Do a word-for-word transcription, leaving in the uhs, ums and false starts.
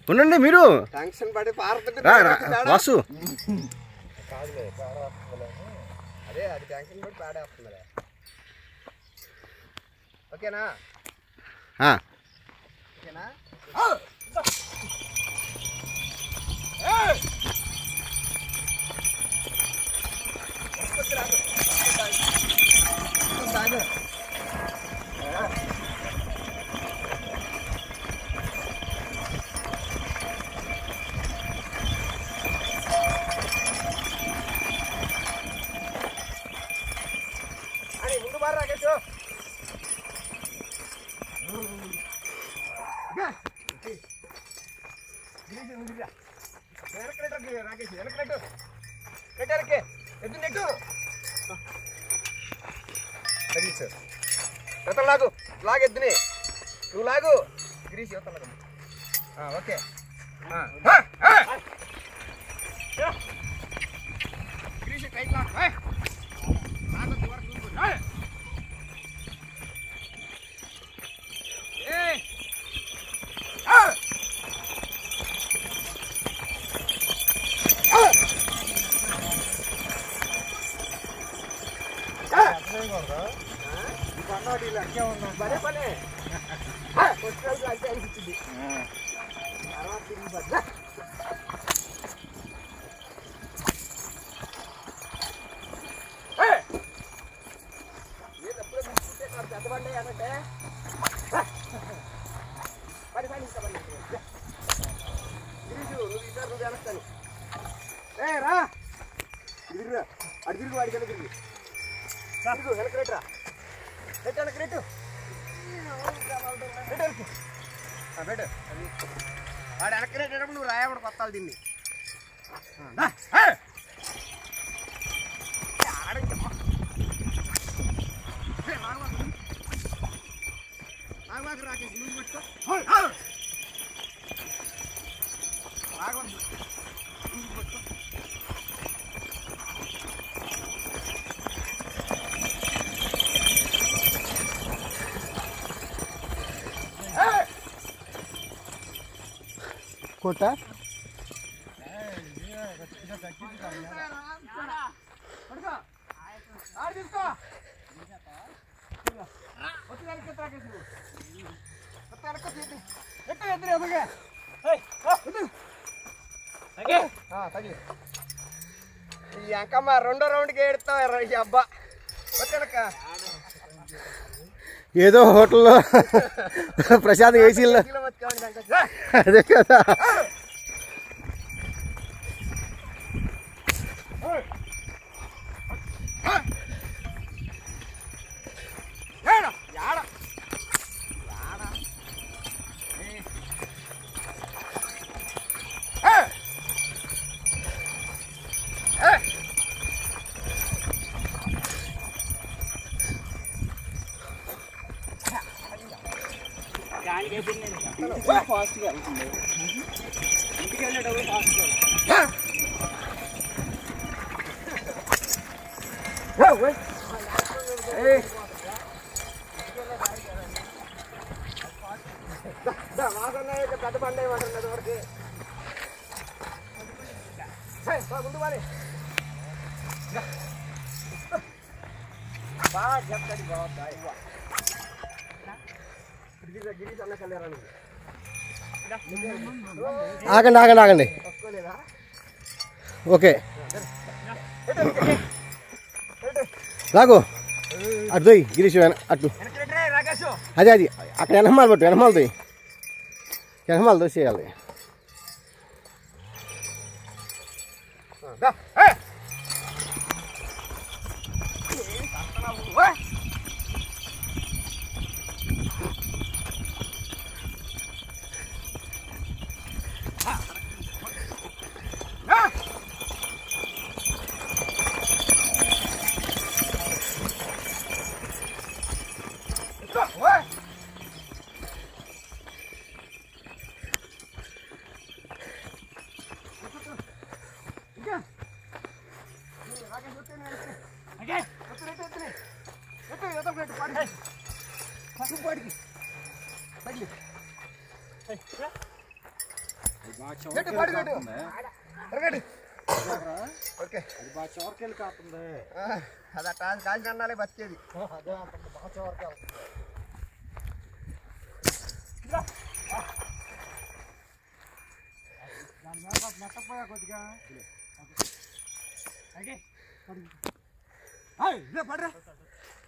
ఉండండి మీరు టెన్షన్ పడి పారుతుంటే వాసు అదే అది టెన్షన్ పడి పాడేస్తుంది. ఓకేనా ఓకేనా ముందు బాగా రాకేష్ రాకేష్ వెనకనట్టు పెట్టారకే ఎద్దు నెట్టు తగ్గించు ఎత్తలు లాగు లాగు ఎద్దుని నువ్వు లాగు గిరీష్ ఎత్తలు లాగు ఓకే గిరీష్ కైట్ లాగు లాగు వరకు ఏ బరే పనే కొట్టుకోవాలి అంటే అనిపించింది తర్వాత తిరిగి పడ్డ ఎప్పుడో తీసుకుంటే పెద్దబండి అంటే పని పని ఇంకా పని తిరిగి నువ్వు ఇద్దరు నువ్వు వెనక్కాను ఏ రా తిరిగి అటు తిరిగి వాడికి వెనక తిరిగి తిరుగు వెనక రేట్రా పెట్టు వెనక రేటు పెట్టు పెట్టు వాడు వెనక రేటప్పుడు నువ్వు రాయబడి కొత్తాలి దీన్ని ఆగమాకు రాకేసి నువ్వు పట్టుకో ఆగమని నువ్వు పట్టుకో కొట్ట ఈ అంకమ్మ రెండో రౌండ్కి ఏడుతావు ఈ అబ్బా వచ్చానక్క ఏదో హోటల్లో ప్రసాద్ ఏసీలో అదే కదా ఫాస్ట్గా వెళ్తుంది ఇంటికి వెళ్ళేటప్పుడు ఫాస్ట్గా పెద్ద బండి ఏమంటుంది వరకు ముందు బాగా బాగా చెప్తాడు బాగుందా గిరీష్ అన్న కళ్యాణ్ ఆగండి ఆగండి ఆగండి ఓకే లాగు అటు దొయ్యి గిరీష్ అటు అదే అది అక్కడ వెనమాలు పట్టు వెనమాలు దొయ్యి వెనమాలు దోసేయాలి గట్టి పాడు గట్టు ఎరగండి ఓకే అది బాగా చివరికి కాస్తుంది. అది అట్లా కాసి కన్నాలే బతికేది. అదే అంత బాగా చివరికి వెళ్తుంది. దాని మీద మెట్టపోయా కొద్దిగా పడరా